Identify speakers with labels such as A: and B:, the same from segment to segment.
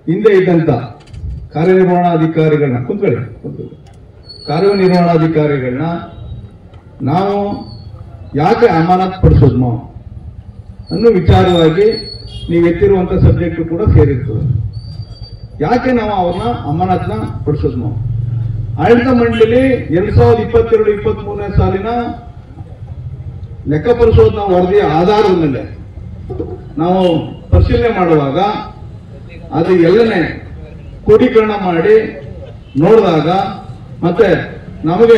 A: ಹಿಂದೆ ಇದ್ದಂತ ಕಾರ್ಯನಿರ್ವಹಣಾಧಿಕಾರಿಗಳನ್ನ ಕಾರ್ಯನಿರ್ವಹಣಾಧಿಕಾರಿಗಳನ್ನ ನಾವು ಯಾಕೆ ಅಮಾನತ್ ಪಡಿಸೋದ್ನೋ ಅನ್ನೋ ವಿಚಾರವಾಗಿ ನೀವು ಎತ್ತಿರುವಂತ ಸಬ್ಜೆಕ್ಟ್ ಕೂಡ ಸೇರಿರ್ತದೆ. ಯಾಕೆ ನಾವು ಅವ್ರನ್ನ ಅಮಾನತ್ನ ಪಡಿಸೋದ್ನೋ? ಆಡಳಿತ ಮಂಡಳಿ 2022-23 ಸಾಲಿನ ಲೆಕ್ಕ ಪರಿಶೋಧನಾ ವರದಿಯ ಆಧಾರದ ಮೇಲೆ ನಾವು ಪರಿಶೀಲನೆ ಮಾಡುವಾಗ ಅದು ಎಲ್ಲನೇ ಕ್ರೋಢೀಕರಣ ಮಾಡಿ ನೋಡಿದಾಗ ಮತ್ತೆ ನಮಗೆ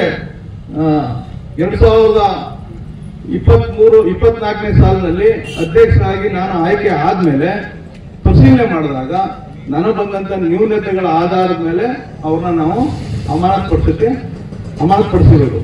A: 2023-24 ಸಾಲಿನಲ್ಲಿ ಅಧ್ಯಕ್ಷರಾಗಿ ನಾನು ಆಯ್ಕೆ ಆದ್ಮೇಲೆ ಪರಿಶೀಲನೆ ಮಾಡಿದಾಗ ನನಗೆ ಬಂದಂತ ನ್ಯೂನತೆಗಳ ಆಧಾರದ ಮೇಲೆ ಅವ್ರನ್ನ ನಾವು ಅಮಾನತ್ ಪಡಿಸಿರೋದು.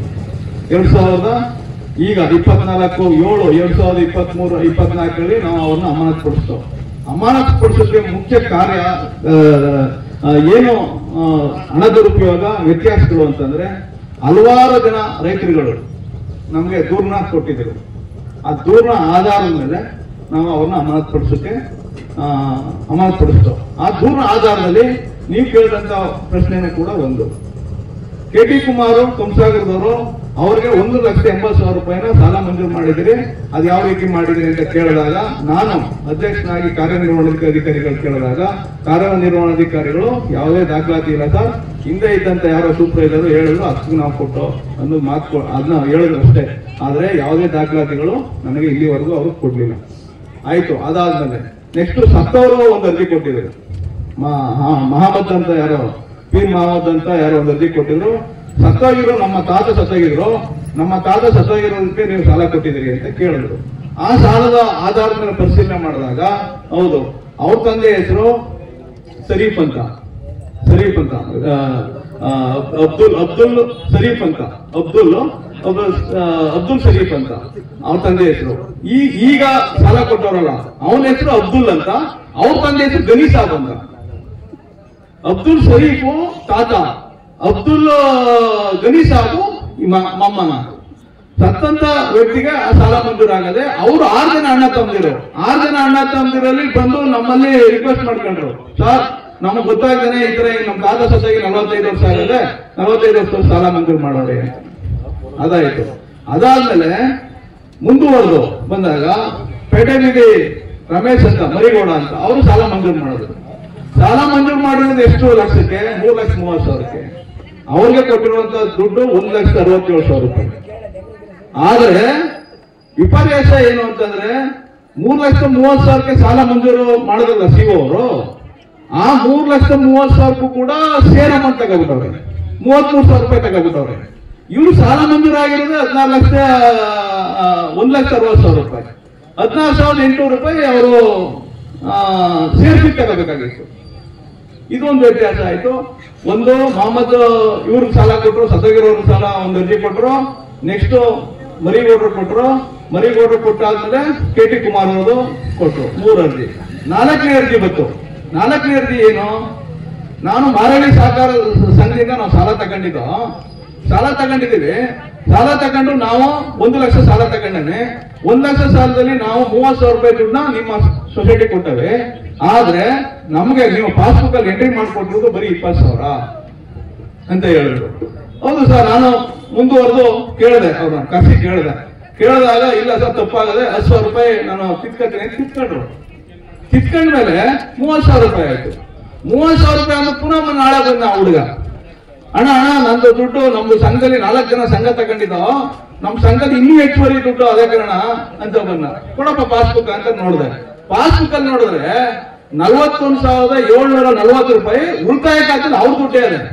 A: 24/7/2023-24 ನಾವು ಅವ್ರನ್ನ ಅಮಾನತ್ ಪಡಿಸ್ತೇವೆ. ಅಮಾನತ್ ಪಡಿಸೋಕೆ ಮುಖ್ಯ ಕಾರ್ಯ ಏನು ಹಣ ದುರುಪಯೋಗ ವ್ಯತ್ಯಾಸಗಳು ಅಂತಂದ್ರೆ ಹಲವಾರು ಜನ ರೈತರುಗಳು ನಮಗೆ ದೂರನ ಕೊಟ್ಟಿದ್ರು. ಆ ದೂರನ ಆಧಾರದ ಮೇಲೆ ನಾವು ಅವ್ರನ್ನ ಅಮಾನತ್ ಪಡಿಸ್ತೇವೆ. ಆ ದೂರನ ಆಧಾರದಲ್ಲಿ ನೀವು ಕೇಳಿದಂತ ಪ್ರಶ್ನೆನೂ ಕೂಡ ಒಂದು. ಕೆ ಟಿ ಕುಮಾರ್ ತುಮಸಾಗರದವರು ಅವ್ರಿಗೆ 1,80,000 ರೂಪಾಯಿನ ಸಾಲ ಮಂಜೂರು ಮಾಡಿದ್ರಿ, ಅದು ಯಾವ ರೀತಿ ಮಾಡಿದ್ರಿ ಅಂತ ಕೇಳಿದಾಗ ನಾನು ಅಧ್ಯಕ್ಷನಾಗಿ ಕಾರ್ಯನಿರ್ವಹಣಾಧಿಕಾರಿಗಳು ಕೇಳಿದಾಗ ಕಾರ್ಯನಿರ್ವಹಣಾಧಿಕಾರಿಗಳು ಯಾವುದೇ ದಾಖಲಾತಿ ಇಲ್ಲ ಸರ್, ಹಿಂದೆ ಇದ್ದಂತ ಯಾರೋ ಸೂಪರ್ವೈಸರ್ ಹೇಳಿದ್ರು ಅದಕ್ಕೆ ನಾವು ಕೊಟ್ಟು ಅನ್ನೋದು ಮಾತು ಅದನ್ನ ಹೇಳಿದ್ರು ಅಷ್ಟೇ. ಆದ್ರೆ ಯಾವುದೇ ದಾಖಲಾತಿಗಳು ನನಗೆ ಇಲ್ಲಿವರೆಗೂ ಅವರು ಕೊಡ್ಲಿಲ್ಲ. ಆಯ್ತು, ಅದಾದ್ಮೇಲೆ ನೆಕ್ಸ್ಟ್ ಸತ್ತವರು ಒಂದು ಅರ್ಜಿ ಕೊಟ್ಟಿದ್ರು. ಮಹಮ್ಮದ್ ಅಂತ ಯಾರೋ ಪೀರ್ ಮಹಮ್ಮದ್ ಅಂತ ಯಾರೋ ಒಂದು ಅರ್ಜಿ ಕೊಟ್ಟಿದ್ರು. ಸತ್ತೋಗಿದ್ರು, ನಮ್ಮ ತಾತ ಸತ್ತೋಗಿರೋದಕ್ಕೆ ನೀವು ಸಾಲ ಕೊಟ್ಟಿದ್ದೀರಿ ಅಂತ ಕೇಳಿದ್ರು. ಆ ಸಾಲದ ಆಧಾರದ ಮೇಲೆ ಪರಿಶೀಲನೆ ಮಾಡಿದಾಗ ಹೌದು, ಅವ್ರ ತಂದೆ ಹೆಸರು ಶರೀಫ್ ಅಂತ ಅಬ್ದುಲ್ ಶರೀಫ್ ಅಂತ ಅಬ್ದುಲ್ ಶರೀಫ್ ಅಂತ ಅವ್ರ ತಂದೆ ಹೆಸರು. ಈಗ ಸಾಲ ಕೊಟ್ಟವರಲ್ಲ ಅವನ ಹೆಸರು ಅಬ್ದುಲ್ ಅಂತ, ಅವ್ರ ತಂದೆ ಹೆಸರು ಗನಿ ಸಾಬ್ ಅಂತ. ಅಬ್ದುಲ್ ಶರೀಫು ತಾತ, ಅಬ್ದುಲ್ ಗನಿ ಸಾಬು ಮೊಮ್ಮನ. ಸತ್ತಂತ ವ್ಯಕ್ತಿಗೆ ಆ ಸಾಲ ಮಂಜೂರಾಗದೆ ಅವರು 6 ಜನ ಅಣ್ಣ ತಮ್ಮದಿರಲ್ಲಿ ಬಂದು ನಮ್ಮಲ್ಲಿ ರಿಕ್ವೆಸ್ಟ್ ಮಾಡ್ಕೊಂಡ್ರು, ಸರ್ ನಮಗ್ ಗೊತ್ತಾಗ್ದೇನೆ ಈ ತರ ನಮ್ಮ ತಾತ ಸತ್ತಾಗಿ 45 ವರ್ಷ ಆಗದೆ 45 ವರ್ಷ ಸಾಲ ಮಂಜೂರು ಮಾಡೋರೆ ಅಂತ. ಅದಾಯ್ತು. ಅದಾದ್ಮೇಲೆ ಮುಂದುವರೆದು ಬಂದಾಗ ಪೇಟೆಬೀದಿ ರಮೇಶ್ ಅಂತ ಮರಿಗೌಡ ಅಂತ ಅವರು ಸಾಲ ಮಂಜೂರು ಮಾಡಿದ್ರು. ಸಾಲ ಮಂಜೂರು ಮಾಡಿರೋದು ಎಷ್ಟು ಲಕ್ಷಕ್ಕೆ? 3,30,000. ಅವ್ರಿಗೆ ಕೊಟ್ಟಿರುವಂತ ದುಡ್ಡು 1,67,000 ರೂಪಾಯಿ. ಆದ್ರೆ ವಿಪರ್ಯಾಸ ಏನು ಅಂತಂದ್ರೆ 3,30,000 ಸಾಲ ಮಂಜೂರು ಮಾಡೋದಲ್ಲ ಸಿಒ ಅವರು, ಆ 3,30,000 ಕೂಡ ಸೇರ್ ಅಮೌಂಟ್ ತಗೋಬಿಟ್ಟವ್ರೆ, 33,000 ರೂಪಾಯಿ ತಗೋಬಿಟ್ಟವ್ರೆ. ಇವ್ರು ಸಾಲ ಮಂಜೂರಾಗಿರೋದು 1,60,000 ರೂಪಾಯಿ, 16,800 ರೂಪಾಯಿ ಅವರು ಸೇರ್ಸಿ ತಗೋಬೇಕಾಗಿತ್ತು. ಇದೊಂದು ವ್ಯತ್ಯಾಸ ಆಯ್ತು. ಒಂದು ಮೊಹಮ್ಮದ್ ಇವ್ರಿಗೆ ಸಾಲ ಕೊಟ್ಟರು, ಸತ್ತೋಗಿರೋರ್ಗೆ ಸಾಲ ಒಂದು ಅರ್ಜಿ ಕೊಟ್ಟರು. ನೆಕ್ಸ್ಟ್ ಮರಿಗೌಡರು ಕೊಟ್ಟಾದ್ಮೇಲೆ ಕೆ ಟಿ ಕುಮಾರ್ ಅವರು ಕೊಟ್ಟರು 3 ಅರ್ಜಿ. 4ನೇ ಅರ್ಜಿ ಬಂತು. 4ನೇ ಅರ್ಜಿ ಏನು? ನಾನು ಮಾರಳಿ ಸಹಕಾರ ಸಂಘದಿಂದ ನಾವು ಸಾಲ ತಗೊಂಡಿದ್ದೀವಿ. ಸಾಲ ತಗೊಂಡು ನಾವು 1 ಲಕ್ಷ ಸಾಲ ತಗೊಂಡೇನೆ. 1 ಲಕ್ಷ ಸಾಲದಲ್ಲಿ ನಾವು 30,000 ರೂಪಾಯಿ ದುಡ್ಡನ್ನ ನಿಮ್ಮ ಸೊಸೈಟಿ ಕೊಟ್ಟವೆ. ಆದ್ರೆ ನಮ್ಗೆ ನೀವು ಪಾಸ್ಬುಕ್ ಅಲ್ಲಿ ಎಂಟ್ರಿ ಮಾಡಿಕೊಟ್ಟಿರೋದು ಬರೀ 20,000 ಅಂತ ಹೇಳಿದ್ರು. ಹೌದು ಸರ್, ನಾನು ಮುಂದುವರೆದು ಕೇಳಿದೆ, ಅವ್ರನ್ನ ಕರ್ಸಿ ಕೇಳಿದಾಗ ಇಲ್ಲ ಸರ್ ತಪ್ಪಾಗದೆ 10,000 ರೂಪಾಯಿ ನಾನು ಕಿತ್ಕೊತೀನಿ ಅಂತ ಕಿತ್ಕೊಂಡ್ಮೇಲೆ 30,000 ರೂಪಾಯಿ ಆಯ್ತು. 30,000 ರೂಪಾಯಿ ಅಂದ್ರೆ ಪುನಃ ನಾಳೆ ಬಂದ ಹುಡುಗ, ಅಣ್ಣ ನಂದು ದುಡ್ಡು ನಮ್ದು ಸಂಘದಲ್ಲಿ 4 ಜನ ಸಂಘ ತಗೊಂಡಿದ್ದೋ, ನಮ್ ಸಂಘದ ಇನ್ನೂ ಹೆಚ್ಚುವರಿ ದುಡ್ಡು ಅದೇ ಕಾರಣ ಅಂತ ಬಂದ. ಕೊಡಪ್ಪ ಪಾಸ್ಬುಕ್ ಅಂತ ನೋಡಿದೆ. ಪಾಸ್ಬುಕ್ ಅಲ್ಲಿ ನೋಡಿದ್ರೆ 41,740 ರೂಪಾಯಿ ಉಳಿತಾಯ ಖಾತೆಯಲ್ಲಿ ಅವ್ರ ದುಡ್ಡೇ ಅದೇ.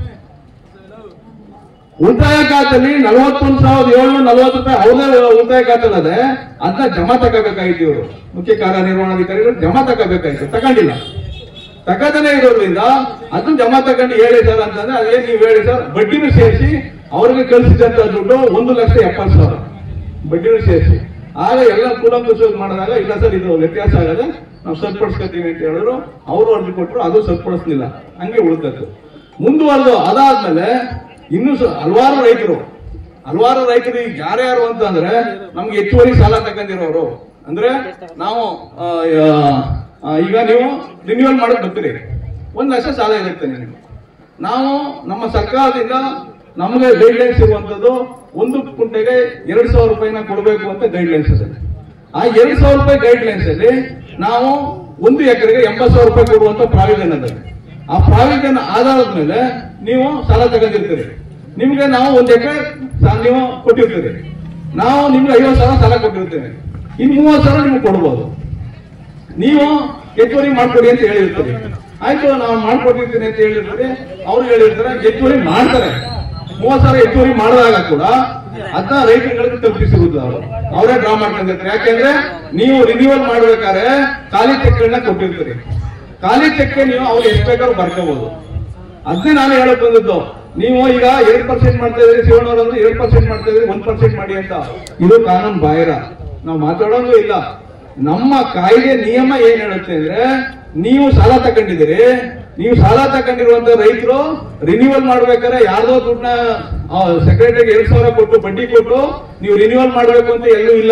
A: ಉಳಿತಾಯ ಖಾತೆಯಲ್ಲಿ 41,740 ರೂಪಾಯಿ ಅವ್ರದೇ ಉಳಿತಾಯ ಖಾತೆಯಲ್ಲಿ ಅದೇ. ಅದನ್ನ ಜಮಾ ತಗೋಬೇಕಾಗಿತ್ತು ಇವರು ಮುಖ್ಯ ಕಾರ್ಯನಿರ್ವಹಣಾಧಿಕಾರಿಗಳು, ಜಮಾ ತಗೋಬೇಕಾಯ್ತು. ತಗೊಂಡಿಲ್ಲ. ತಗದನೇ ಇರೋದ್ರಿಂದ ಅದನ್ನ ಜಮಾ ತಗೊಂಡು ಹೇಳಿ ಸರ್ ಅಂತಂದ್ರೆ ಅದೇನ್ ನೀವು ಹೇಳಿ ಸರ್, ಬಡ್ಡಿನೂ ಸೇರಿಸಿ ಅವ್ರಿಗೆ ಕಳಿಸಿದಂತ ದುಡ್ಡು 1,70,000 ಬಡ್ಡಿನೂ ಸೇರಿಸಿ. ಆಗ ಎಲ್ಲ ಕೂಲಂಕುಷವಾಗಿ ಮಾಡಿದಾಗ ಇಲ್ಲ ಸರ್ ಇದು ವ್ಯತ್ಯಾಸ ಆಗದೆ ನಾವು ಸರಿಪಡಿಸ್ಕೊತೀವಿ ಅಂತ ಹೇಳಿದ್ರು. ಅವರು ಅರ್ಜಿ ಕೊಟ್ಟರು, ಅದು ಸರಿಪಡಿಸ್ಲಿಲ್ಲ, ಹಂಗೆ ಉಳಿದದ್ದು. ಮುಂದುವರೆದು ಅದಾದ್ಮೇಲೆ ಇನ್ನೂ ಹಲವಾರು ರೈತರು ಈಗ ಯಾರ್ಯಾರು ಅಂತಂದ್ರೆ ನಮ್ಗೆ ಹೆಚ್ಚುವರಿ ಸಾಲ ತಗೊಂಡಿರೋರು ಅಂದ್ರೆ ನಾವು ಈಗ ನೀವು ರಿನ್ಯೂವಲ್ ಮಾಡಕ್ ಬರ್ತೀರಿ, 1 ಲಕ್ಷ ಸಾಲ ಇರುತ್ತೆ ನಿಮಗೆ. ನಾವು ನಮ್ಮ ಸರ್ಕಾರದಿಂದ ನಮಗೆ ಗೈಡ್ಲೈನ್ಸ್ ಇರುವಂತದ್ದು 1 ಕುಂಟೆಗೆ 2,000 ರೂಪಾಯಿನ ಕೊಡಬೇಕು ಅಂತ ಗೈಡ್ಲೈನ್ಸ್ ಇದೆ. ಆ 2,000 ರೂಪಾಯಿ ಗೈಡ್ಲೈನ್ಸ್ ಅಲ್ಲಿ ನಾವು 1 ಎಕರೆಗೆ 80,000 ರೂಪಾಯಿ ಕೊಡುವಂತ ಪ್ರಾವಿಷನ್ ಇದೆ. ಆ ಪ್ರಾವಿಷನ್ ಆಧಾರದ ಮೇಲೆ ನೀವು ಸಾಲ ತಗೊಂಡಿರ್ತೀರಿ. ನಿಮ್ಗೆ ನಾವು 1 ಎಕರೆ ನೀವು ಕೊಟ್ಟಿರ್ತೀರಿ, ನಾವು ನಿಮ್ಗೆ 50,000 ಸಾಲ ಕೊಟ್ಟಿರ್ತೀವಿ, ಇನ್ನು 30,000 ನಿಮ್ಗೆ ಕೊಡ್ಬೋದು. ನೀವು ಹೆಚ್ಚುವರಿ ಮಾಡ್ಕೊಡಿ ಅಂತ ಹೇಳಿರ್ತೀರಿ. ಆಯ್ತು ನಾವು ಮಾಡ್ಕೊಟ್ಟಿರ್ತೀನಿ ಅಂತ ಹೇಳಿರ್ತಾರೆ, ಅವ್ರು ಹೇಳಿರ್ತಾರೆ ಹೆಚ್ಚುವರಿ ಮಾಡ್ತಾರೆ. 30,000 ಹೆಚ್ಚುವರಿ ಮಾಡಿದಾಗ ಕೂಡ ಅದನ್ನ ರೈತರುಗಳಿಗೆ ತಲುಪಿಸಿರುವುದು ಅವರೇ ಡ್ರಾ ಮಾಡ್ಕೊಂಡಿರ್ತಾರೆ. ಯಾಕೆಂದ್ರೆ ನೀವು ರಿನ್ಯೂವಲ್ ಮಾಡ್ಬೇಕಾದ್ರೆ ಖಾಲಿ ಚೆಕ್ಗಳನ್ನ ಕೊಟ್ಟಿರ್ತೀರಿ. ಖಾಲಿ ಚೆಕ್ ನೀವು ಅವ್ರು ಎಷ್ಟು ಬೇಕಾದ್ರೂ ಬರ್ಕೋಬಹುದು. ಅದನ್ನೇ ನಾನು ಹೇಳಕ್ ಬಂದದ್ದು. ನೀವು ಈಗ 2% ಮಾಡ್ತಾ ಇದ್ರಿ, ಶಿವಣ್ಣವ್ರಂದ್ರೆ 2% ಮಾಡ್ತಾ ಇದ್ರಿ, 1% ಮಾಡಿ ಅಂತ. ಇದು ಕಾನೂನು ಬಾಹಿರ, ನಾವು ಮಾತಾಡೋದು ಇಲ್ಲ. ನಮ್ಮ ಕಾಯ್ದೆ ನಿಯಮ ಏನ್ ಹೇಳುತ್ತೆ ಅಂದ್ರೆ, ನೀವು ಸಾಲ ತಗೊಂಡಿದ್ದೀರಿ, ನೀವು ಸಾಲ ತಗೊಂಡಿರುವಂತ ರೈತರು ರಿನ್ಯೂವಲ್ ಮಾಡ್ಬೇಕಾದ್ರೆ ಯಾರ್ದೋ ದುಡ್ಡನ್ನ ಸೆಕ್ರೆಟರಿಗೆ 2,000 ಕೊಟ್ಟು ಬಡ್ಡಿ ಕೊಟ್ಟು ನೀವು ರಿನ್ಯೂವಲ್ ಮಾಡ್ಬೇಕು ಅಂತ ಎಲ್ಲೂ ಇಲ್ಲ.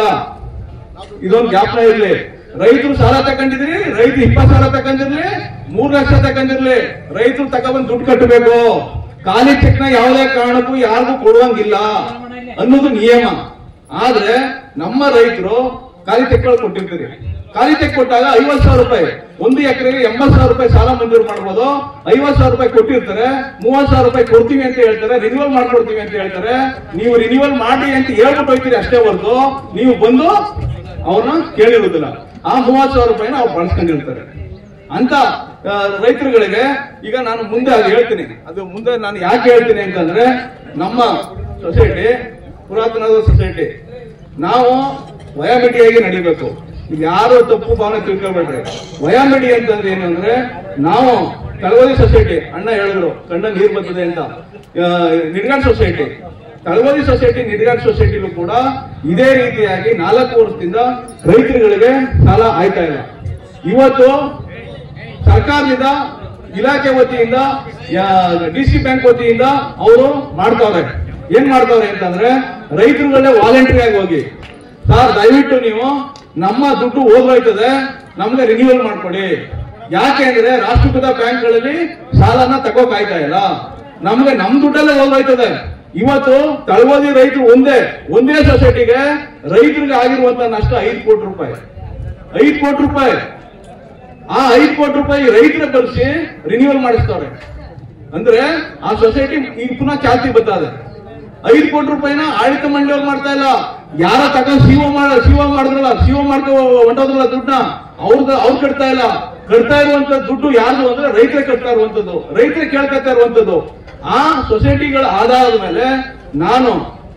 A: ಇದೊಂದು ಜ್ಞಾಪನ ಇರ್ಲಿ. ರೈತರು ಸಾಲ ತಗೊಂಡಿದ್ರಿ, ರೈತ 20,000 ತಗೊಂಡಿರ್ಲಿ, 3 ಲಕ್ಷ ತಗೊಂಡಿರ್ಲಿ, ರೈತರು ತಗೊಂಡ್ಬಂದು ದುಡ್ಡು ಕಟ್ಟಬೇಕು. ಖಾಲಿ ಚೆಕ್ ನ ಯಾವುದೇ ಕಾರಣಕ್ಕೂ ಯಾರಿಗೂ ಕೊಡುವಂಗಿಲ್ಲ ಅನ್ನೋದು ನಿಯಮ. ಆದ್ರೆ ನಮ್ಮ ರೈತರು ಖಾಲಿ ಚೆಕ್ಗಳು ಕೊಟ್ಟಿರ್ತೀರಿ. ಖಾಲಿ ಚೆಕ್ ಕೊಟ್ಟಾಗ 50,000 ರೂಪಾಯಿ, 1 ಎಕರೆಗೆ 80,000 ರೂಪಾಯಿ ಸಾಲ ಮಂಜೂರು ಮಾಡಬಹುದು. 50,000 ರೂಪಾಯಿ ಕೊಟ್ಟಿರ್ತಾರೆ, 30,000 ರೂಪಾಯಿ ಕೊಡ್ತೀವಿ ಅಂತ ಹೇಳ್ತಾರೆ, ರಿನ್ಯೂವಲ್ ಮಾಡ್ಕೊಡ್ತೀವಿ ಅಂತ ಹೇಳ್ತಾರೆ. ನೀವು ರಿನ್ಯೂವಲ್ ಮಾಡಿ ಅಂತ ಹೇಳ್ಬಿಟ್ಟು ಹೋಗ್ತೀರಿ ಅಷ್ಟೇ ಹೊರತು ನೀವು ಬಂದು ಅವ್ರನ್ನ ಕೇಳಿರುವುದಿಲ್ಲ. ಆ 30,000 ರೂಪಾಯಿನ ಅವ್ರು ಬಳಸ್ಕೊಂಡಿರ್ತಾರೆ. ಅಂತ ರೈತರುಗಳಿಗೆ ಈಗ ನಾನು ಮುಂದೆ ಅದು ಹೇಳ್ತೀನಿ. ಅದು ಮುಂದೆ ನಾನು ಯಾಕೆ ಹೇಳ್ತೀನಿ ಅಂತಂದ್ರೆ, ನಮ್ಮ ಸೊಸೈಟಿ ಪುರಾತನದ ಸೊಸೈಟಿ, ನಾವು ವಯೋಮಿತಿಯಾಗಿ ನಡಿಬೇಕು. ಯಾರು ತಪ್ಪು ಭಾವನೆ ತಿಳ್ಕೊಬೇಡ್ರಿ. ವಯೋಮಿತಿ ಅಂತಂದ್ರೆ ಏನು ಅಂದ್ರೆ, ನಾವು ತಳವದಿ ಸೊಸೈಟಿ, ಅಣ್ಣ ಹೇಳಿದ್ರು ಕಣ್ಣ ನೀರು ಬರ್ತದೆ ಅಂತ, ನಿಡ್ಗಾಡ್ ಸೊಸೈಟಿ, ತಳವದಿ ಸೊಸೈಟಿ, ನಿಡ್ಗಾಡ್ ಸೊಸೈಟಿಲೂ ಕೂಡ ಇದೇ ರೀತಿಯಾಗಿ 4 ವರ್ಷದಿಂದ ರೈತರುಗಳಿಗೆ ಸಾಲ ಆಯ್ತಾ ಇಲ್ಲ. ಇವತ್ತು ಸರ್ಕಾರದಿಂದ, ಇಲಾಖೆ ವತಿಯಿಂದ, DC ಬ್ಯಾಂಕ್ ವತಿಯಿಂದ ಅವರು ಮಾಡ್ತಾವ್ರೆ. ಏನ್ ಮಾಡ್ತಾವ್ರೆ ಅಂತಂದ್ರೆ, ರೈತರುಗಳೇ ವಾಲಂಟರಿ ಆಗಿ ಹೋಗಿ, ಸರ್ ದಯವಿಟ್ಟು ನೀವು ನಮ್ಮ ದುಡ್ಡು ಹೋಗ್ತದೆ, ನಮ್ಗೆ ರಿನ್ಯೂವಲ್ ಮಾಡ್ಕೊಡಿ. ಯಾಕೆ ಅಂದ್ರೆ ರಾಷ್ಟ್ರೀಕೃತ ಬ್ಯಾಂಕ್ಗಳಲ್ಲಿ ಸಾಲನ ತಗೋಕಾಯ್ತಾ ಇಲ್ಲ, ನಮ್ಗೆ ನಮ್ ದುಡ್ಡಲ್ಲೇ ಹೋಗ್ತದೆ. ಇವತ್ತು ತಳವದಿ ರೈತರು ಒಂದೇ ಸೊಸೈಟಿಗೆ ರೈತರಿಗೆ ಆಗಿರುವಂತ ನಷ್ಟ 5 ಕೋಟಿ ರೂಪಾಯಿ. 5 ಕೋಟಿ ರೂಪಾಯಿ. ಆ 5 ಕೋಟಿ ರೂಪಾಯಿ ರೈತರ ಬಳಸಿ ರಿನ್ಯೂವಲ್ ಮಾಡಿಸ್ತಾರೆ. ಅಂದ್ರೆ ಆ ಸೊಸೈಟಿ ಈಗ ಪುನಃ ಚಾಲ್ತಿ ಬರ್ತದೆ. 5 ಕೋಟಿ ರೂಪಾಯಿನ ಆಡಳಿತ ಮಂಡಳಿಯವ್ರು ಮಾಡ್ತಾ ಇಲ್ಲ, ಯಾರ ತಗೊಂಡು ಸಿಒ ಮಾಡಿದ್ರಲ್ಲ, ಸಿಒ ಮಾಡ್ಕೊ ಹೊಂಟೋದ್ರಲ್ಲ ದುಡ್ಡನ್ನ, ಅವ್ರು ಕಟ್ತಾ ಇಲ್ಲ. ಕಟ್ತಾ ಇರುವಂತ ದುಡ್ಡು ಯಾರ್ದು ಅಂದ್ರೆ ರೈತರೇ ಕಟ್ತಾ ಇರುವಂತದ್ದು, ರೈತರೇ ಕೇಳ್ಕೊತಾ ಇರುವಂತದ್ದು. ಆ ಸೊಸೈಟಿಗಳ ಆಧಾರದ ಮೇಲೆ ನಾವು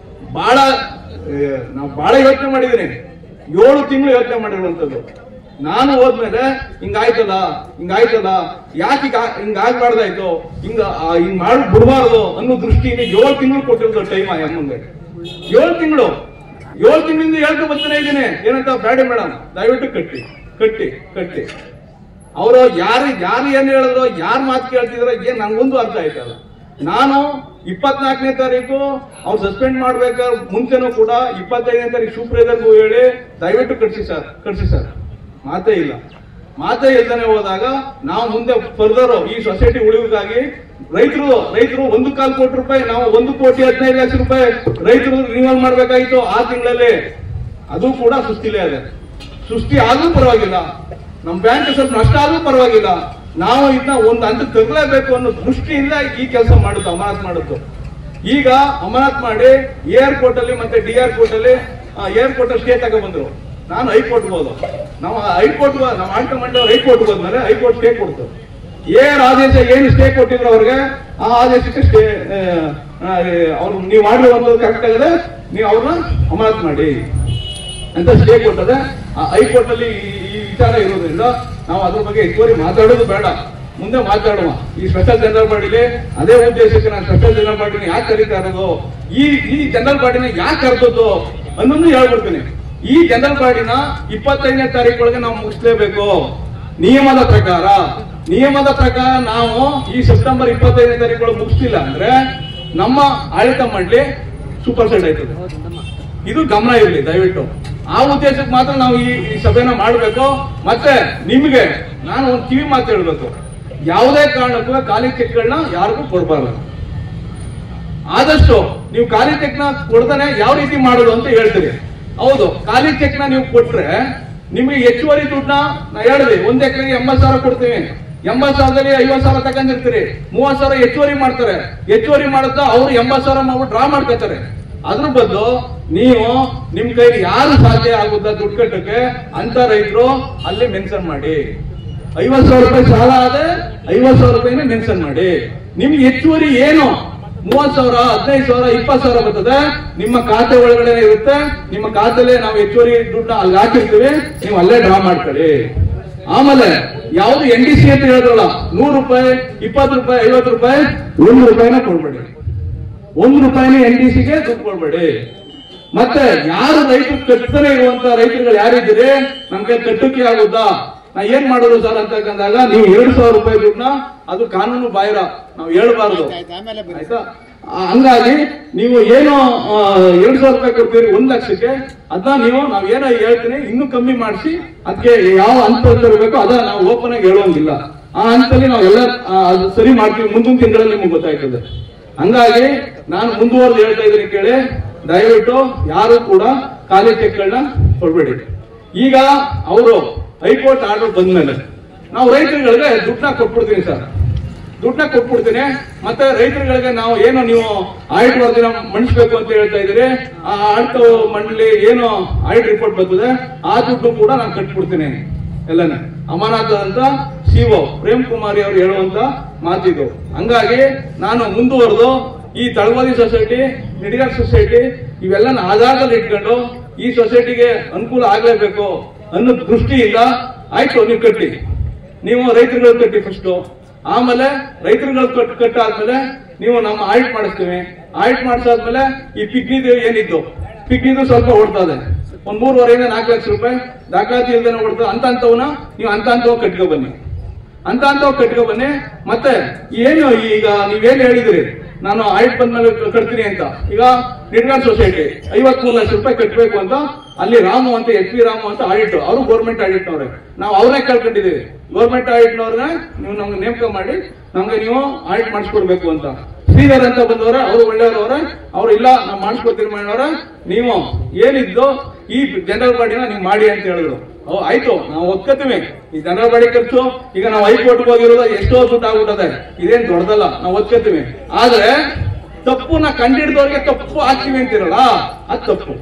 A: ಬಹಳ ಯೋಚನೆ ಮಾಡಿದ್ದೀನಿ. 7 ತಿಂಗಳು ಯೋಚನೆ ಮಾಡಿರುವಂತದ್ದು. ನಾನು ಹೋದ್ಮೇಲೆ ಹಿಂಗಾಯ್ತಲ್ಲ, ಯಾಕೆ ಹಿಂಗಾಗ್ಬಾರ್ದಾಯ್ತು, ಹಿಂಗ್ ಮಾಡಿ ಬಿಡಬಾರ್ದು ಅನ್ನೋ ದೃಷ್ಟಿಯಿಂದ 7 ತಿಂಗಳು ಕೊಟ್ಟಿರೋದು ಟೈಮ್. ಅಮ್ಮಂಗೆ 7 ತಿಂಗಳಿಂದ ಹೇಳ್ಕೊ ಬರ್ತಾನೆ ಇದ್ದೀನಿ. ಏನಂತ, ಬೇಡ ಮೇಡಮ್ ದಯವಿಟ್ಟು ಕಟ್ಟಿ. ಅವರು ಯಾರು ಏನ್ ಹೇಳಿದ್ರು, ಯಾರು ಮಾತು ಕೇಳ್ತಿದ್ರು, ಏನ್ ನಂಗೊಂದು ಅರ್ಥ ಆಯ್ತಲ್ಲ. ನಾನು 24ನೇ ತಾರೀಕು ಅವ್ರು ಸಸ್ಪೆಂಡ್ ಮಾಡ್ಬೇಕಾದ್ರೆ ಮುಂಚೆನೂ ಕೂಡ 25ನೇ ತಾರೀಕು ಸೂಪರ್ವೈಸರ್ಗೂ ಹೇಳಿ ದಯವಿಟ್ಟು ಕಟ್ಸಿ ಸರ್. ಮಾತೇ ಇಲ್ದಾನೆ ಹೋದಾಗ ನಾವು ಮುಂದೆ ಫರ್ದರ್ ಈ ಸೊಸೈಟಿ ಉಳಿವಿಗಾಗಿ ರೈತರು 1,4 ಕೋಟಿ ರೂಪಾಯಿ, ನಾವು 1,15,00,000 ರೂಪಾಯಿ ರೈತರು ರಿನ್ಯೂವಲ್ ಮಾಡ್ಬೇಕಾಗಿತ್ತು 6 ತಿಂಗಳಲ್ಲಿ. ಅದು ಕೂಡ ಸೃಷ್ಟಿ ಆದ್ರೂ ಪರವಾಗಿಲ್ಲ, ನಮ್ಮ ಬ್ಯಾಂಕ್ ಸ್ವಲ್ಪ ನಷ್ಟ ಆದ್ರೂ ಪರವಾಗಿಲ್ಲ, ನಾವು ಇದನ್ನ ಒಂದು ಹಂತಕ್ಕೆ ತರಲೇಬೇಕು ಅನ್ನೋ ದೃಷ್ಟಿಯಿಂದ ಈ ಕೆಲಸ ಅಮಾನತ್ ಮಾಡುತ್ತು. ಈಗ ಅಮಾನತ್ ಮಾಡಿ ಏರ್ಪೋರ್ಟ್ ಅಲ್ಲಿ ಮತ್ತೆ DR ಕೋರ್ಟ್ ಅಲ್ಲಿ ಏರ್ಪೋರ್ಟ್ ಸ್ಟೇ ತಗೊಂಡ್ಬಂದ್ರು. ನಾನು ಹೈಕೋರ್ಟ್ ಹೋದ, ನಮ್ಮ ಆಡಳಿತ ಮಂಡಳಿ ಹೈಕೋರ್ಟ್ ಹೋದ್ಮೇಲೆ ಹೈಕೋರ್ಟ್ ಸ್ಟೇ ಕೊಡ್ತು. ಆದೇಶ ಏನು ಸ್ಟೇ ಕೊಟ್ಟಿದ್ರು ಅವ್ರಿಗೆ, ಆ ಆದೇಶಕ್ಕೆ ಸ್ಟೇ ಅವ್ರು ನೀವು ಮಾಡಿರುವಂತದ್ದು ಕರೆಕ್ಟ್ ಆಗಿದೆ, ನೀವು ಅವ್ರನ್ನ ಅಮಾನತ್ ಮಾಡಿ ಅಂತ ಸ್ಟೇ ಕೊಟ್ಟದೆ. ಹೈಕೋರ್ಟ್ ಅಲ್ಲಿ ಈ ವಿಚಾರ ಇರೋದ್ರಿಂದ ನಾವು ಅದ್ರ ಬಗ್ಗೆ ಹೆಚ್ಚುವರಿ ಮಾತಾಡೋದು ಬೇಡ, ಮುಂದೆ ಮಾತಾಡುವ. ಈ ಸ್ಪೆಷಲ್ ಜನರಲ್ ಬಾಡಿಲಿ ಅದೇ ಉದ್ದೇಶಕ್ಕೆ ನಾನು ಸ್ಪೆಷಲ್ ಜನರಲ್ ಬಾಡಿನ ಯಾಕೆ ಕರೀತಾ ಇರೋದು, ಈ ಜನರಲ್ ಬಾಡಿನ ಯಾಕೆ ಕರೆದದ್ದು ಅನ್ನೋದು ಹೇಳ್ಬಿಡ್ತೀನಿ. ಈ ಜನರಲ್ ಬಾಡಿನ 25ನೇ ತಾರೀಕೊಳಗೆ ನಾವು ಮುಗಿಸ್ಲೇಬೇಕು. ನಿಯಮದ ಪ್ರಕಾರ ನಾವು ಈ ಸೆಪ್ಟೆಂಬರ್ 25ನೇ ತಾರೀಕೊಳಗೆ ಮುಗಿಸ್ತಿಲ್ಲ ಅಂದ್ರೆ ನಮ್ಮ ಆಡಳಿತ ಮಂಡಳಿ ಸೂಪರ್ಸೆಡ್ ಆಯ್ತದೆ. ಇದು ಗಮನ ಇರಲಿ ದಯವಿಟ್ಟು. ಆ ಉದ್ದೇಶಕ್ಕೆ ಮಾತ್ರ ನಾವು ಈ ಸಭೆನ ಮಾಡಬೇಕು. ಮತ್ತೆ ನಿಮ್ಗೆ ನಾನು ಒಂದು ಕಿವಿ ಮಾತು ಹೇಳ್ಬೇಕು. ಯಾವುದೇ ಕಾರಣಕ್ಕೂ ಖಾಲಿ ಚೆಕ್ಗಳನ್ನ ಯಾರಿಗೂ ಕೊಡಬಾರದು. ಆದಷ್ಟು ನೀವು ಖಾಲಿ ಚೆಕ್ನ ಕೊಡ್ದಾನೆ ಯಾವ ರೀತಿ ಮಾಡೋದು ಅಂತ ಹೇಳ್ತೀರಿ. ಹೌದು, ಖಾಲಿ ಚೆಕ್ನ ನೀವು ಕೊಟ್ರೆ ನಿಮಗೆ ಹೆಚ್ಚುವರಿ ದುಡ್ಡನ್ನ ನಾ ಹೇಳಿದೆ, 1 ಎಕರೆಗೆ 80,000 ಕೊಡ್ತೀವಿ. 80,000ದಲ್ಲಿ 50,000 ತಗೊಂಡಿರ್ತೀರಿ, 30,000 ಹೆಚ್ಚುವರಿ ಮಾಡ್ತಾರೆ. ಹೆಚ್ಚುವರಿ ಮಾಡುತ್ತಾ ಅವ್ರು 80,000 ಮಾಡ್ಬಿಟ್ಟು ಡ್ರಾ ಮಾಡ್ಕೋತಾರೆ. ಅದ್ರ ಬದಲು ನೀವು ನಿಮ್ ಕೈಲಿ ಯಾರು ಸಾಧ್ಯ ಆಗುತ್ತಾ ದುಡ್ಡು ಕಟ್ಟಕ್ಕೆ ಅಂತ ರೈತರು ಅಲ್ಲಿ ಮೆನ್ಷನ್ ಮಾಡಿ. 50,000 ರೂಪಾಯಿ ಸಾಲ ಆದ್ರೆ 50,000 ರೂಪಾಯಿನ ಮೆನ್ಷನ್ ಮಾಡಿ. ನಿಮ್ಗೆ ಹೆಚ್ಚುವರಿ ಏನು 30,000, 15,000, 20,000 ಬರ್ತದೆ, ನಿಮ್ಮ ಖಾತೆ ಒಳಗಡೆ ಇರುತ್ತೆ. ನಿಮ್ಮ ಖಾತೆಲೆ ನಾವು ಹೆಚ್ಚುವರಿ ದುಡ್ಡನ್ನ ಅಲ್ಲಿ ಹಾಕಿರ್ತೀವಿ, ನೀವು ಅಲ್ಲೇ ಡ್ರಾ ಮಾಡ್ಕೊಳ್ಳಿ. ಆಮೇಲೆ ಯಾವ್ದು NDC ಅಂತ ಹೇಳಿದ್ರಲ್ಲ, 100 ರೂಪಾಯಿ, 20 ರೂಪಾಯಿ, 50 ರೂಪಾಯಿ, 1 ರೂಪಾಯಿನ ಕೊಡ್ಬೇಡಿ. 1 ರೂಪಾಯಿನ NDCಗೆ ದುಡ್ಡು ಕೊಡ್ಬೇಡಿ. ಮತ್ತೆ ಯಾರು ರೈತರು ಕಟ್ತಾನೆ ಇರುವಂತ ರೈತರುಗಳು ಯಾರಿದ್ದೀರಿ, ನಮ್ಗೆ ಕಟ್ಟಕ್ಕೆ ಆಗುತ್ತಾ, ನಾ ಏನ್ ಮಾಡೋದು ಸರ್ ಅಂತಕ್ಕಂದಾಗ ನೀವು 2,000 ರೂಪಾಯಿ ದುಡ್ಡನ್ನ ಅದು ಕಾನೂನು ಬಾಹಿರ, ನಾವು ಹೇಳ್ಬಾರ್ದು ಆಯ್ತಾ. ಹಂಗಾಗಿ ನೀವು ಏನು 2,000 ರೂಪಾಯಿ ಕೊಡ್ತೀರಿ 1 ಲಕ್ಷಕ್ಕೆ, ಅದನ್ನ ನೀವು ನಾವ್ ಏನೋ ಹೇಳ್ತೀನಿ ಇನ್ನೂ ಕಮ್ಮಿ ಮಾಡಿಸಿ ಅದಕ್ಕೆ ಯಾವ ಹಂತ ಇರಬೇಕು ಅದ ನಾವು ಓಪನ್ ಆಗಿ ಹೇಳುವಂಗಿಲ್ಲ. ಆ ಹಂತದಲ್ಲಿ ನಾವೆಲ್ಲ ಅದು ಸರಿ ಮಾಡ್ತೀವಿ, ಮುಂದಿನ ತಿಂಗಳಲ್ಲಿ ನಿಮ್ಗೆ ಗೊತ್ತಾಯ್ತದೆ. ಹಂಗಾಗಿ ನಾನು ಮುಂದುವರೆದು ಹೇಳ್ತಾ ಇದ್ದೀನಿ ಕೇಳಿ, ದಯವಿಟ್ಟು ಯಾರು ಕೂಡ ಖಾಲಿ ಚೆಕ್ಗಳನ್ನ ಕೊಡ್ಬೇಡಿ. ಈಗ ಅವರು ಹೈಕೋರ್ಟ್ ಆರ್ಡರ್ ಬಂದ್ಮೇಲೆ ನಾವು ರೈತರುಗಳಿಗೆ ದುಡ್ಡನ್ನ ಕೊಟ್ಬಿಡ್ತೀನಿ ಸರ್, ದುಡ್ಡನ್ನ ಕೊಟ್ಬಿಡ್ತೀನಿ. ಮತ್ತೆ ರೈತರುಗಳಿಗೆ ನಾವು ಏನು ನೀವು ಆಡಿಟ್ ವರದಿನ ಮಂಡಿಸ್ಬೇಕು ಅಂತ ಹೇಳ್ತಾ ಇದ್ದೀರಿ, ಆ ಆಡಿಟ್ ಮಂಡಳಿ ಏನು ಆಡಿಟ್ ರಿಪೋರ್ಟ್ ಬರ್ತದೆ ಆ ದುಡ್ಡು ಕೂಡ ನಾನು ಕಟ್ಬಿಡ್ತೀನಿ ಎಲ್ಲನೇ. ಅಮಾನತ ಅಂತ CO ಪ್ರೇಮ್ ಕುಮಾರಿ ಅವರು ಹೇಳುವಂತ ಮಾತಿದು. ಹಂಗಾಗಿ ನಾನು ಮುಂದುವರೆದು ಈ ತಳವಾದಿ ಸೊಸೈಟಿ, ನಿಡಿಗಾರ್ ಸೊಸೈಟಿ ಇವೆಲ್ಲ ಆಧಾರದಲ್ಲಿ ಇಟ್ಕೊಂಡು ಈ ಸೊಸೈಟಿಗೆ ಅನುಕೂಲ ಆಗ್ಲೇಬೇಕು ಅನ್ನೋ ದೃಷ್ಟಿಯಿಂದ ಆಯ್ತು ನೀವು ಕಟ್ಟಿ, ನೀವು ರೈತರುಗಳು ಕಟ್ಟಿ ಫಸ್ಟ್. ಆಮೇಲೆ ರೈತರುಗಳು ಕಟ್ಟಾದ್ಮೇಲೆ ನೀವು ನಮ್ಮ ಆಡಿಟ್ ಮಾಡಿಸ್ತೀವಿ. ಆಡಿಟ್ ಮಾಡಿಸಾದ್ಮೇಲೆ ಈ ಪಿಗ್ನಿದು ಏನಿದ್ದು ಪಿಗ್ನಿದು ಸ್ವಲ್ಪ ಓಡ್ತದೆ, 3.5 ಇಂದ 4 ಲಕ್ಷ ರೂಪಾಯಿ ದಾಖಲಾತಿ ಇಲ್ದೇನೆ ಓಡ್ತದೆ. ಅಂತವನ್ನ ನೀವು ಅಂತವ್ ಕಟ್ಕೊ ಬನ್ನಿ, ಅಂತವ್ ಕಟ್ಕೊ ಬನ್ನಿ. ಮತ್ತೆ ಏನು ಈಗ ನೀವೇನ್ ಹೇಳಿದಿರಿ ನಾನು ಆಡಿಟ್ ಬಂದ್ಮೇಲೆ ಕಟ್ತೀನಿ ಅಂತ, ಈಗ ನಿಡ್ಗಾರ್ ಸೊಸೈಟಿ 53 ಲಕ್ಷ ರೂಪಾಯಿ ಕಟ್ಟಬೇಕು ಅಂತ ಅಲ್ಲಿ ರಾಮು ಅಂತ SP ರಾಮು ಅಂತ ಆಡಿಟ್, ಅವರು ಗೌರ್ಮೆಂಟ್ ಆಡಿಟ್ ನವ್ರೆ, ನಾವು ಅವ್ರನ್ನೇ ಕೇಳ್ಕೊಂಡಿದ್ದೀವಿ. ಗೌರ್ಮೆಂಟ್ ಆಡಿಟ್ ನವ್ರನ್ನ ನೀವು ನಮ್ಗೆ ನೇಮಕ ಮಾಡಿ ನಮ್ಗೆ ನೀವು ಆಡಿಟ್ ಮಾಡಿಸ್ಕೊಡ್ಬೇಕು ಅಂತ. ಶ್ರೀಧರ್ ಅಂತ ಬಂದವರ ಅವರು ಒಳ್ಳೆಯವರವ್ರ, ಅವ್ರು ಇಲ್ಲ ನಾವು ಮಾಡಿಸ್ಕೊಡ್ತೀವಿ ಮಾಡೋರ, ನೀವು ಏನಿದ್ದು ಈ ಜನರಲ್ ಬಾಡಿನ ನೀವು ಮಾಡಿ ಅಂತ ಹೇಳಿದ್ರು. ಆಯ್ತು ನಾವು ಒಪ್ಕೋತೀವಿ, ಈ ಜನರಲ್ ಬಾಡಿ ಖರ್ಚು ಈಗ ನಾವು ಹೈಕೋರ್ಟ್ ಹೋಗಿರೋದು ಎಷ್ಟೋ ದುಡ್ಡು ಆಗ್ಬಿಟ್ಟದೆ, ಇದೇನ್ ದೊಡ್ಡದಲ್ಲ, ನಾವು ಒಪ್ಕೋತೀವಿ. ಆದ್ರೆ ತಪ್ಪುನ ಕಂಡಿಡಿದವ್ರಿಗೆ ತಪ್ಪು ಹಾಕ್ತೀವಿ ಅಂತಿರಲ್ಲ, ಅದು ತಪ್ಪು.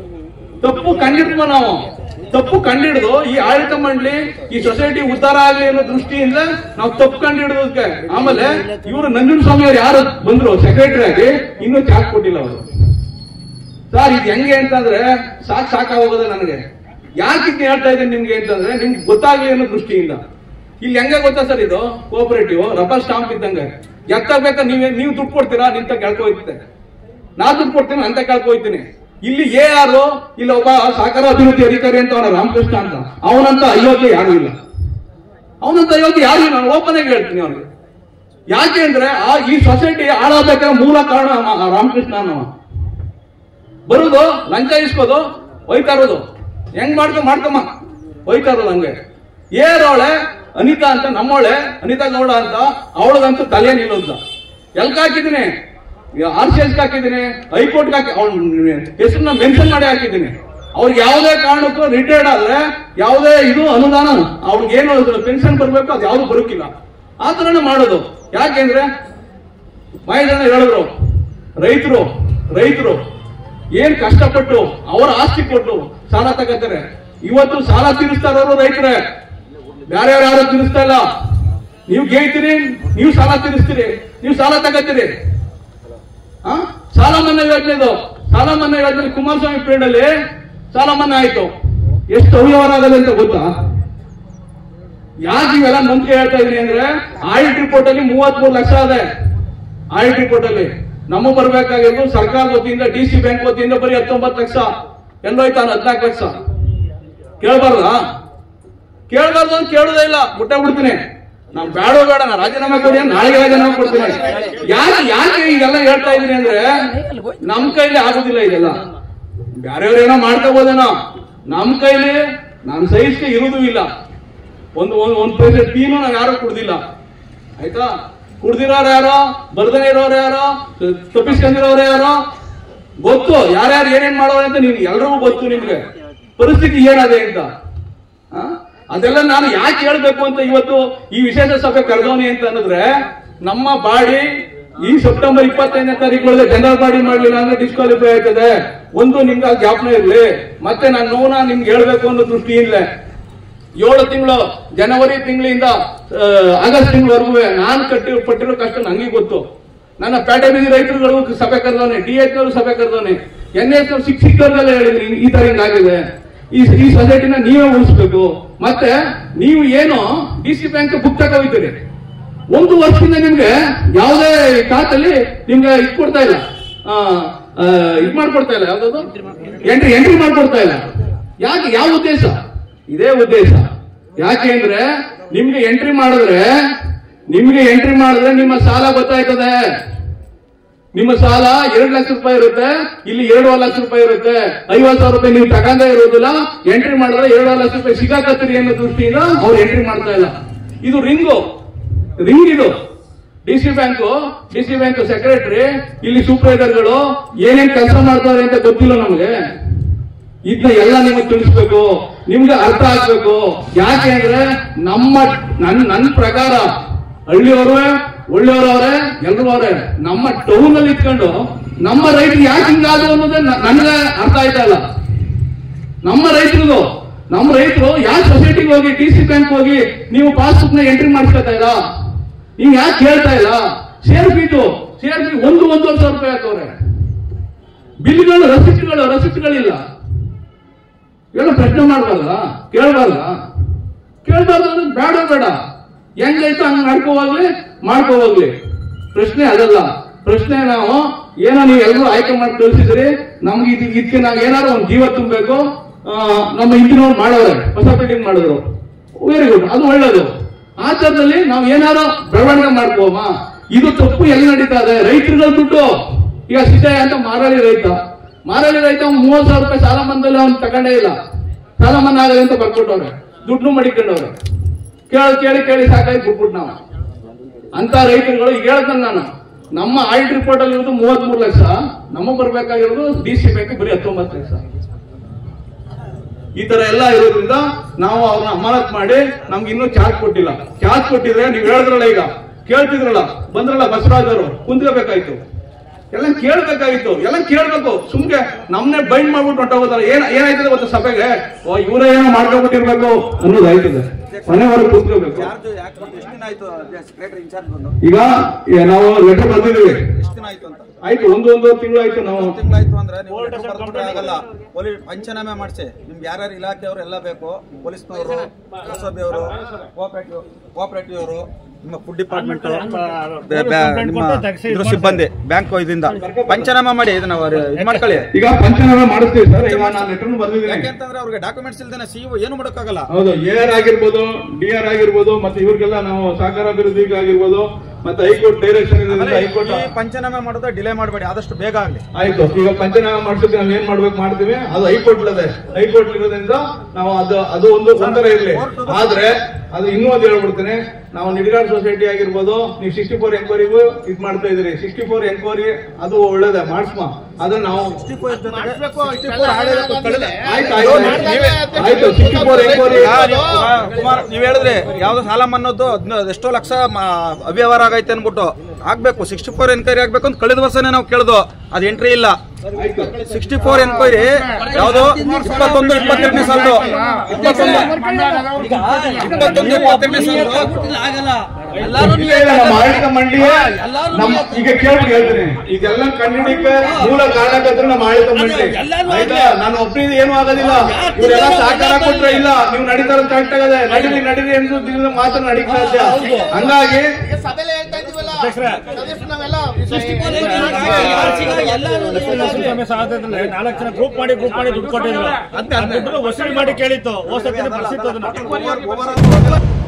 A: ತಪ್ಪು ಕಂಡಿಡ್ಬೋ ನಾವು, ತಪ್ಪು ಕಂಡಿಡಿದು ಈ ಆಡಳಿತ ಮಂಡಳಿ ಈ ಸೊಸೈಟಿ ಉದ್ಧಾರ ಆಗಲಿ ಅನ್ನೋ ದೃಷ್ಟಿಯಿಂದ ನಾವು ತಪ್ಪು ಕಂಡಿಡಿದಕ್ಕೆ. ಆಮೇಲೆ ಇವರು ನಂಜುಂಡಸ್ವಾಮಿ ಅವ್ರು ಯಾರು ಬಂದ್ರು ಸೆಕ್ರೆಟರಿ ಆಗಿ, ಇನ್ನೂ ಚಾಕ್ ಕೊಟ್ಟಿಲ್ಲ ಅವರು. ಸರ್ ಇದು ಹೆಂಗೆ ಅಂತಂದ್ರೆ ಸಾಕಾಗೋದ ನನಗೆ. ಯಾಕೆ ಹೇಳ್ತಾ ಇದ್ದೀನಿ ನಿಮ್ಗೆ ಅಂತಂದ್ರೆ ನಿಮ್ಗೆ ಗೊತ್ತಾಗ್ಲಿ ಅನ್ನೋ ದೃಷ್ಟಿಯಿಂದ. ಇಲ್ಲಿ ಹೆಂಗೆ ಗೊತ್ತಾ ಸರ್, ಇದು ಕೋಆಪರೇಟಿವ್ ರಬ್ಬರ್ ಸ್ಟಾಂಪ್ ಇದ್ದಂಗೆ, ಎತ್ತಾಗಬೇಕಾ ನೀವು ದುಡ್ಡು ಕೊಡ್ತೀರಾ, ನಿಂತ ಕೇಳ್ಕೊಯ್ತೆ, ನಾ ದುಡ್ಡು ಕೊಡ್ತೀನಿ ಅಂತ ಕೇಳ್ಕೊಯ್ತೀನಿ. ಇಲ್ಲಿ AR ಇಲ್ಲ ಒಬ್ಬ ಸಹಕಾರ ಅಭಿವೃದ್ಧಿ ಅಧಿಕಾರಿ ಅಂತ ಅವನ ರಾಮಕೃಷ್ಣ ಅಂತ, ಅವನಂತ ಅಯೋಗ್ಯ ಯಾರು ಇಲ್ಲ, ಅವನಂತ ಅಯೋಗ್ಯ ಯಾರು ಇಲ್ಲ. ನಾನು ಓಪನ್ ಆಗಿ ಹೇಳ್ತೀನಿ ಅವನಿಗೆ. ಯಾಕೆ ಅಂದ್ರೆ ಈ ಸೊಸೈಟಿ ಹಾಳಾಗಬೇಕಾದ್ರೆ ಮೂಲ ಕಾರಣ ರಾಮಕೃಷ್ಣ ಅನ್ನೋ ಬರುದು, ಲಂಚ ಇಸ್ಕೋದು, ಹೋಯ್ತಾ ಇರೋದು, ಹೆಂಗ್ ಮಾಡ್ಕಮ್ಮ ಹೋಯ್ತಾ ಇರೋದು ಹಂಗೆ. ಏರೋಳೆ ಅನಿತಾ ಅಂತ ನಮ್ಮೋಳೆ ಅನಿತಾ ಗೌಡ ಅಂತ, ಅವಳದಂತೂ ತಲೆ ನಿಲ್ಲೋದ. ಎಲ್ಕ್ ಹಾಕಿದ್ದೀನಿ, RCS ಹಾಕಿದ್ದೀನಿ, ಹೈಕೋರ್ಟ್ ಹಾಕಿ ಅವ್ನ ಹೆಸರನ್ನ ಮೆನ್ಷನ್ ಮಾಡಿ ಹಾಕಿದ್ದೀನಿ. ಅವ್ರಿಗೆ ಯಾವುದೇ ಕಾರಣಕ್ಕೂ ರಿಟೈರ್ಡ್ ಆದ್ರೆ ಯಾವುದೇ ಇದು ಅನುದಾನ ಅವ್ರಿಗೆ ಏನು ಪೆನ್ಷನ್ ಬರ್ಬೇಕು ಅದು ಯಾವ್ದು ಬರೋಕಿಲ್ಲ. ಆ ತರನೇ ಮಾಡೋದು. ಯಾಕೆಂದ್ರೆ ಜನ ಹೇಳಿದ್ರು, ರೈತರು ಏನ್ ಕಷ್ಟಪಟ್ಟು ಅವರ ಆಸ್ತಿ ಕೊಟ್ಟು ಸಾಲ ತಗೋತಾರೆ. ಇವತ್ತು ಸಾಲ ತೀರಿಸ್ತಾರವರು ರೈತರೇ, ಬೇರೆ ಯಾರು ತೀರಿಸ್ತಾ ಇಲ್ಲ. ನೀವು ಗೇಯ್ತೀರಿ, ನೀವು ಸಾಲ ತೀರಿಸ್ತೀರಿ, ನೀವು ಸಾಲ ತಗೋತೀರಿ. ಸಾಲ ಮನ್ನಾ ಯೋಜನೆ ಕುಮಾರಸ್ವಾಮಿ ಪೀರಿಯಡ್ ಅಲ್ಲಿ ಸಾಲ ಮನ್ನಾ ಆಯ್ತು. ಎಷ್ಟು ಅವ್ಯವಹಾರ ಆಗಲ್ಲ ಅಂತ ಗೊತ್ತಾ? ಯಾಕೆ ಇವೆಲ್ಲ ನಂಬಿಕೆ ಹೇಳ್ತಾ ಇದೀನಿ ಅಂದ್ರೆ ಆಡಿಟ್ ರಿಪೋರ್ಟ್ ಅಲ್ಲಿ 33 ಲಕ್ಷ ಇದೆ. ಆಡಿಟ್ ರಿಪೋರ್ಟ್ ಅಲ್ಲಿ ನಮಗೆ ಬರ್ಬೇಕಾಗಿರೋದು ಸರ್ಕಾರದ ವತಿಯಿಂದ DC ಬ್ಯಾಂಕ್ ವತಿಯಿಂದ ಬರೀ 19 ಲಕ್ಷ, ಎಲ್ಲೋಯ್ತು 14 ಲಕ್ಷ. ಕೇಳಬಾರ್ದು ಅಂತ ಕೇಳೋದೇ ಇಲ್ಲ, ಬಿಡ್ತೀನಿ. ನಾನ್ ಬೇಡ ನಾ ರಾಜೀನಾಮೆ ಕೊಡಿ, ನಾಳೆಗೆ ರಾಜೀನಾಮೆ ಕೊಡ್ತೀನಿ. ಯಾಕೆ ಈಗೆಲ್ಲ ಹೇಳ್ತಾ ಇದೀನಿ ಅಂದ್ರೆ ನಮ್ ಕೈಲಿ ಆಗುದಿಲ್ಲ ಇದೆಲ್ಲ. ಬೇರೆಯವ್ರೇನೋ ಮಾಡ್ಕೋಬೋದೇನೋ, ನಮ್ ಕೈಲಿ ನಮ್ ಸೈಜ್ಗೆ ಇರುವುದೂ ಇಲ್ಲ. ಒಂದು ಪೈಸೆ ಟೀನು ನಾವ್ ಯಾರು ಕುಡ್ದಿಲ್ಲ. ಆಯ್ತಾ? ಕುಡ್ದಿರೋರು ಯಾರೋ, ಬರ್ದನೆ ಇರೋರು ಯಾರೋ, ತಪ್ಪಿಸ್ಕೊಂಡಿರೋರು ಯಾರೋ ಗೊತ್ತು, ಯಾರ್ಯಾರು ಏನೇನ್ ಮಾಡೋರು ಅಂತ ನೀವು ಎಲ್ರಿಗೂ ಗೊತ್ತು. ನಿಮ್ಗೆ ಪರಿಸ್ಥಿತಿ ಏನಾದೆ ಅಂತ ಅದೆಲ್ಲ ನಾನು ಯಾಕೆ ಹೇಳ್ಬೇಕು ಅಂತ ಇವತ್ತು ಈ ವಿಶೇಷ ಸಭೆ ಕರೆದವನಿ ಅಂತ ಅನ್ನಿದ್ರೆ, ನಮ್ಮ ಬಾಡಿ ಈ ಸೆಪ್ಟೆಂಬರ್ 25ನೇ ತಾರೀಕು ಜನರಲ್ ಬಾಡಿ ಮಾಡ್ಲಿಲ್ಲ ಅಂದ್ರೆ ಡಿಸ್ಕ್ವಾಲಿಫೈ ಆಯ್ತದೆ. ಒಂದು ನಿಮ್ಗೆ ಜ್ಞಾಪನ ಇರ್ಲಿ. ಮತ್ತೆ ನಾನು ನೋವನ್ನ ನಿಮ್ಗೆ ಹೇಳ್ಬೇಕು ಅನ್ನೋ ದೃಷ್ಟಿಯಿಂದ 7 ತಿಂಗಳು ಜನವರಿ ತಿಂಗಳಿಂದ ಆಗಸ್ಟ್ ತಿಂಗಳವರೆಗೂ ನಾನು ಪಟ್ಟಿರೋ ಕಷ್ಟ ನಂಗೆ ಗೊತ್ತು. ನನ್ನ ಪೇಟೆ ಬೀದಿ ರೈತರುಗಳು ಸಭೆ ಕರೆದವನೆ, DH ಸಭೆ ಕರೆದವನೆ, NS ಶಿಕ್ಷಕರದೆಲ್ಲ ಹೇಳಿದ್ರಿ ಈ ತರ ಹಿಂಗಾಗಿದೆ. ಈ ಸೊಸೈಟಿನ ನೀವೇ ಉಳಿಸ್ಬೇಕು. ಮತ್ತೆ ನೀವು ಏನು DC ಬ್ಯಾಂಕ್ ಬುಕ್ ತಗೋಯ್ತೀರಿ, 1 ವರ್ಷದಿಂದ ನಿಮ್ಗೆ ಯಾವುದೇ ಖಾತಲ್ಲಿ ನಿಮ್ಗೆ ಇದು ಕೊಡ್ತಾ ಇಲ್ಲ, ಇದು ಮಾಡ್ಕೊಡ್ತಾ ಇಲ್ಲ, ಯಾವ್ದು ಎಂಟ್ರಿ ಮಾಡ್ಕೊಡ್ತಾ ಇಲ್ಲ. ಯಾಕೆ? ಯಾವ ಉದ್ದೇಶ? ಇದೇ ಉದ್ದೇಶ. ಯಾಕೆ ಅಂದ್ರೆ ನಿಮ್ಗೆ ಎಂಟ್ರಿ ಮಾಡಿದ್ರೆ ನಿಮ್ಮ ಸಾಲ ಗೊತ್ತಾಯ್ತದೆ. ನಿಮ್ಮ ಸಾಲ 2 ಲಕ್ಷ ರೂಪಾಯಿ ಇರುತ್ತೆ, ಇಲ್ಲಿ 2.5 ಲಕ್ಷ ರೂಪಾಯಿ ಇರುತ್ತೆ. 50,000 ರೂಪಾಯಿ ನೀವು ತಗೊಂಡೇ ಇರೋದಿಲ್ಲ. ಎಂಟ್ರಿ ಮಾಡಿದ್ರೆ 2.5 ಲಕ್ಷ ರೂಪಾಯಿ ಸಿಗಾಕತ್ತೀರಿ ಅನ್ನೋ ದೃಷ್ಟಿಯಿಂದ ಅವ್ರು ಎಂಟ್ರಿ ಮಾಡ್ತಾ ಇಲ್ಲ. ಇದು ರಿಂಗ್ ಇದು. DC ಬ್ಯಾಂಕ್ ಸೆಕ್ರೆಟರಿ, ಇಲ್ಲಿ ಸೂಪರ್ವೈಸರ್ಗಳು ಏನೇನ್ ಕೆಲಸ ಮಾಡ್ತಾರೆ ಅಂತ ಗೊತ್ತಿಲ್ಲ ನಮಗೆ. ಇದನ್ನ ಎಲ್ಲ ನಿಮಗೆ ತಿಳಿಸ್ಬೇಕು, ನಿಮ್ಗೆ ಅರ್ಥ ಆಗ್ಬೇಕು. ಯಾಕೆ ಅಂದ್ರೆ ನನ್ನ ಪ್ರಕಾರ ಹಳ್ಳಿಯವರು ಒಳ್ಳೆಯವರವ್ರೆ, ಎಲ್ರೂ ಅವರೇ. ನಮ್ಮ ಟೌನ್ ಅಲ್ಲಿ ಇಟ್ಕೊಂಡು ನಮ್ಮ ರೈತರು ಯಾಕೆ ಹಿಂಗಾದ್ರು ಅನ್ನೋದೇ ನನಗೆ ಅರ್ಥ ಆಯ್ತಾ ಇಲ್ಲ. ನಮ್ಮ ರೈತರು ಯಾವ ಸೊಸೈಟಿಗೆ ಹೋಗಿ DC ಬ್ಯಾಂಕ್ ಹೋಗಿ ನೀವು ಪಾಸ್ಬುಕ್ ನ ಎಂಟ್ರಿ ಮಾಡಿಸ್ಕೊತಾ ಇಲ್ಲ, ನೀವು ಯಾಕೆ ಕೇಳ್ತಾ ಇಲ್ಲ? ಶೇರ್ ಫೀ 1,500 ರೂಪಾಯಿ ಹಾಕವ್ರೆ. ಬಿಲ್ಗಳು ರಸೀಟ್ಗಳಿಲ್ಲ. ಎಲ್ಲ ಪ್ರಶ್ನೆ ಮಾಡಬಾರ್ದ? ಕೇಳಬಾರ್ದ ಬೇಡ. ಹೆಂಗಾಯ್ತು ಹಂಗ ಮಾಡ್ಕೋವಾಗ್ಲಿ. ಪ್ರಶ್ನೆ ಅದಲ್ಲ. ಪ್ರಶ್ನೆ ನಾವು ಏನೋ ನೀವು ಎಲ್ಲರೂ ಆಯ್ಕೆ ಮಾಡಿ ಕಳಿಸಿದ್ರಿ, ನಮ್ಗೆ ಇದಕ್ಕೆ ನಾವು ಏನಾದ್ರು ಒಂದು ಜೀವ ತುಂಬಬೇಕು. ನಮ್ಮ ಇಂಜಿನವ್ರು ಮಾಡೋರೆ, ಹೊಸ ಬಿಲ್ಡಿಂಗ್ ಮಾಡಿದ್ರು, ವೆರಿ ಗುಡ್, ಅದು ಒಳ್ಳೇದು. ಆ ತರದಲ್ಲಿ ನಾವು ಏನಾರು ಬೆಳವಣಿಗೆ ಮಾಡ್ಕೋಮ. ಇದು ತಪ್ಪು ಎಲ್ಲಿ ನಡೀತಾ ಇದೆ? ರೈತರುಗಳ ದುಡ್ಡು. ಈಗ ಸಿದ್ದಯ್ಯ ಅಂತ ಮಾರಾಳಿ ರೈತ 30,000 ರೂಪಾಯಿ ಸಾಲ ಮನ್ನಾದಲ್ಲಿ ಅವ್ನು ತಗೊಂಡೇ ಇಲ್ಲ. ಸಾಲ ಮನ್ನಾ ಆಗಲಿ ಅಂತ ಬರ್ಕೊಟ್ಟವ್ರೆ, ದುಡ್ಡು ಮಡಿಕೊಂಡವ್ರೆ. ಕೇಳಿ ಸಾಕಾಗಿ ಬಿಟ್ಬಿಟ್ಟು ನಾವು ಅಂತ ರೈತರುಗಳು. ಈಗ ಹೇಳ್ತಾನೆ ನಾನು, ನಮ್ಮ ಆಡಿಟ್ ರಿಪೋರ್ಟ್ ಅಲ್ಲಿ ಇರೋದು 33 ಲಕ್ಷ, ನಮಗೆ ಬರ್ಬೇಕಾಗಿರೋದು DC ಬ್ಯಾಂಕ್ ಬರೀ 19 ಲಕ್ಷ. ಈ ತರ ಎಲ್ಲ ಇರೋದ್ರಿಂದ ನಾವು ಅವ್ರನ್ನ ಅಮಾನತ್ ಮಾಡಿ ನಮ್ಗೆ ಇನ್ನೂ ಚಾರ್ಜ್ ಕೊಟ್ಟಿಲ್ಲ. ಚಾರ್ಜ್ ಕೊಟ್ಟಿದ್ರೆ ನೀವು ಹೇಳಿದ್ರಲ್ಲ, ಈಗ ಕೇಳ್ತಿದ್ರಲ್ಲ, ಬಂದ್ರಲ್ಲ ಬಸವರಾಜ್ ಅವರು, ಕುಂತ್ಕೋಬೇಕಾಯ್ತು, ಎಲ್ಲ ಕೇಳ್ಬೇಕು. ಸುಮ್ಗೆ ನಮ್ನೆ ಬೈಂಡ್ ಮಾಡ್ಬಿಟ್ಟು ಹೊಂಟೋಗೋದಲ್ಲ. ಏನಾಯ್ತದೆ ಗೊತ್ತ ಸಭೆಗೆ, ಇವರೇ ಏನೋ ಮಾಡ್ಕೊಂಡ್ಬಿಟ್ಟಿರ್ಬೇಕು ಅನ್ನೋದು ಆಯ್ತದೆ. ಮನೆವರೆಗೆ ಕೂತ್ಕೋಬೇಕು. ಈಗ ನಾವು ಲೆಟರ್ ಬಂದಿದ್ದೀವಿ, ಆಯ್ತು, ಒಂದು ತಿಂಗಳು ಆಯ್ತು. ನಾವು
B: ಅಂದ್ರೆ ನೀವು ಆಗಲ್ಲ, ಪಂಚನಾಮೆ ಮಾಡಿಸಿ. ನಿಮ್ಗೆ ಯಾರ್ಯಾರು ಇಲಾಖೆಯವರು ಎಲ್ಲ ಬೇಕು, ಪೊಲೀಸ್ನವರು, ಪುರಸಭೆಯವರು, ಕೋಆಪರೇಟಿವ್ ಅವರು, ನಿಮ್ಮ ಫುಡ್ ಡಿಪಾರ್ಟ್ಮೆಂಟ್, ನಿಮ್ಮ ಸಿಬ್ಬಂದಿ, ಬ್ಯಾಂಕ್ ಇದರಿಂದ ಪಂಚನಾಮ ಮಾಡಿ ಇದನ್ನ ಮಾಡ್ಕೊಳ್ಳಿ.
A: ಈಗ ಪಂಚನಾಮ ಮಾಡಿಸ್ತೀವಿ ಸರ್. ಈಗ ನಾನು ಲೆಟರ್ ಬಂದಿದ್ದೀನಿ.
B: ಯಾಕೆಂತಂದ್ರೆ ಅವ್ರಿಗೆ ಡಾಕ್ಯುಮೆಂಟ್ಸ್ ಇಲ್ದೇನೆ CEO ಏನು ಮಾಡೋಕ್ಕಾಗಲ್ಲ.
A: ಹೌದು, AR ಆಗಿರ್ಬೋದು, DR ಆಗಿರ್ಬೋದು, ಮತ್ತೆ ಇವ್ರಿಗೆಲ್ಲ ನಾವು ಸಹಕಾರ ಅಭಿವೃದ್ಧಿಗೆ ಆಗಿರ್ಬೋದು, ಮತ್ತೆ ಹೈಕೋರ್ಟ್ ಡೈರೆಕ್ಷನ್ ಹೈಕೋರ್ಟ್
B: ಪಂಚನಾಮ ಮಾಡೋದು ಡಿಲೇ ಮಾಡಬೇಡಿ, ಆದಷ್ಟು ಬೇಗ ಆಗಲಿ.
A: ಆಯ್ತು. ಈಗ ಪಂಚನಾಮ ಮಾಡಿಸೋಕೆ ನಾವು ಏನ್ ಮಾಡ್ತೀವಿ, ಅದು ಹೈಕೋರ್ಟ್ ಇರೋದ್ರಿಂದ ನಾವು ಅದು ಒಂದು ತೊಂದರೆ ಇರಲಿ. ಆದ್ರೆ ಅದು ಇನ್ನೂ ಒಂದು ಹೇಳ್ಬಿಡ್ತೇನೆ, ನಾವು ನಿಡಿಗಾಡ್ ಸೊಸೈಟಿ ಆಗಿರ್ಬೋದು, ನೀವು 64 ಎಂಕ್ವೈರಿಗೂ ಇದು ಮಾಡ್ತಾ ಇದ್ರಿ. 64 ಎಂಕ್ವೈರಿ ಅದು ಒಳ್ಳೇದೇ, ಮಾಡಿಸ್ಮ. ಅದನ್ನ ನಾವು ಆಯ್ತು 64 ಎಂಕ್ವೈರಿ.
B: ಕುಮಾರ್, ನೀವ್ ಹೇಳಿದ್ರಿ ಯಾವ್ದು ಸಾಲ ಮನ್ನೋದು ಎಷ್ಟೋ ಲಕ್ಷ ಅವ್ಯವಹಾರ ಆಗೈತೆ ಅನ್ಬಿಟ್ಟು ಆಗ್ಬೇಕು. 64 ಎನ್ಕ್ವೈರಿ ಆಗ್ಬೇಕು ಅಂತ ಕಳೆದ ವರ್ಷನೇ ನಾವು ಕೇಳ್ದು, ಅದು ಎಂಟ್ರಿ ಇಲ್ಲ. 64 ಎನ್ಕ್ವೈರಿ ಯಾವ್ದು 21-22ನೇ ಸಾಲದು, 21-22ನೇ ಸಾಲದು
A: ಆಡಳಿತ ಮಂಡಳಿ. ಈಗ ಕೇಳ್ಬಿಟ್ಟು ಹೇಳ್ತೀನಿ, ಇದೆಲ್ಲ ಕಂಡಿಡಿಕೆ ಮೂಲ ಕಾರಣಕರ್ತರು ನಮ್ಮ ಆಡಳಿತ ಮಂಡಳಿ. ಆಯ್ತಾ? ನಾನು ಒಬ್ಬರಿಗೆ ಏನು ಆಗೋದಿಲ್ಲ. ಇವರೆಲ್ಲ ಸಹಕಾರ ಕೊಟ್ರೆ ಇಲ್ಲ, ನೀವು ನಡೀತಾರ ಕರೆಕ್ಟ್ ಆಗದೆ, ನಡೀರಿ ಎಂದು ಮಾತ್ರ ನಡೀತಾ ಸಾಧ್ಯ. ಹಂಗಾಗಿ
C: ನಾಲ್ಕು ಜನ ಗ್ರೂಪ್ ಮಾಡಿ ದುಡ್ಡು ಕೊಟ್ಟಿದ್ರು, ವಸೂಲಿ ಮಾಡಿ ಕೇಳಿತ್ತು.